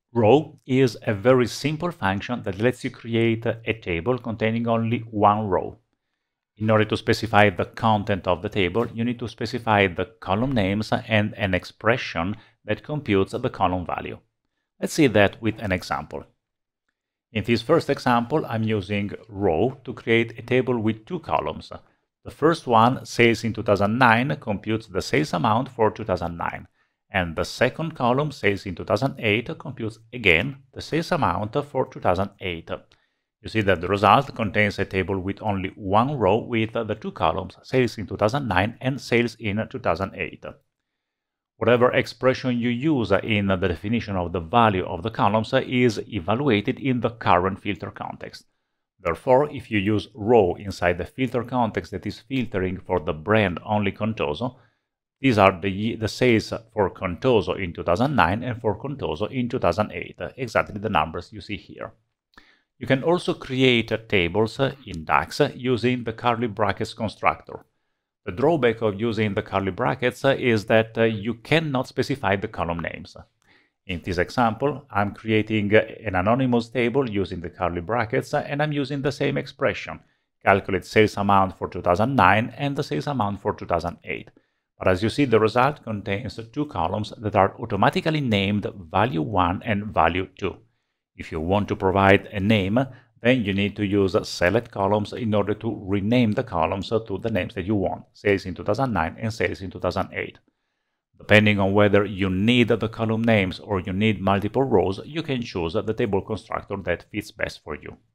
Row is a very simple function that lets you create a table containing only one row. In order to specify the content of the table, you need to specify the column names and an expression that computes the column value. Let's see that with an example. In this first example, I'm using row to create a table with two columns. The first one, sales in 2009, computes the sales amount for 2009. And the second column, sales in 2008, computes again the sales amount for 2008. You see that the result contains a table with only one row with the two columns, sales in 2009 and sales in 2008. Whatever expression you use in the definition of the value of the columns is evaluated in the current filter context. Therefore, if you use row inside the filter context that is filtering for the brand only Contoso, these are the sales for Contoso in 2009 and for Contoso in 2008, exactly the numbers you see here. You can also create tables in DAX using the curly brackets constructor. The drawback of using the curly brackets is that you cannot specify the column names. In this example, I'm creating an anonymous table using the curly brackets, and I'm using the same expression, calculate sales amount for 2009 and the sales amount for 2008. But as you see, the result contains two columns that are automatically named value 1 and value 2. If you want to provide a name, then you need to use select columns in order to rename the columns to the names that you want, sales in 2009 and sales in 2008. Depending on whether you need the column names or you need multiple rows, you can choose the table constructor that fits best for you.